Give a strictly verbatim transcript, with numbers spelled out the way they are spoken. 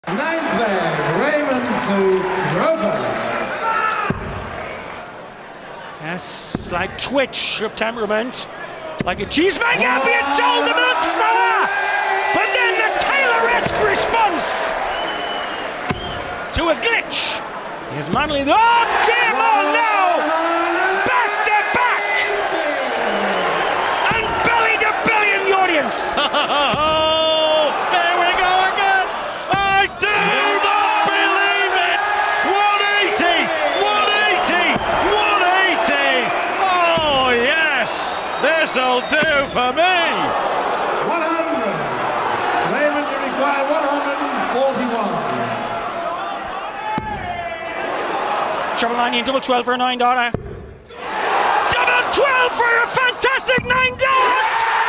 Ninth leg, Raymond to Rovers. Yes, like twitch of temperament, like a cheesemaker being told the milk's sour, but then the Taylor-esque response to a glitch. Here's Manley. Oh, game on now! Back to back! And belly to belly in the audience. Oh, there we go again! I do not believe it! one eighty! one eighty! one eighty! Oh, yes! This'll do for me! one hundred. Raymond, you require one hundred forty-one. Treble ninety and double twelve for a nine dollar. Double twelve for a fantastic nine dollars!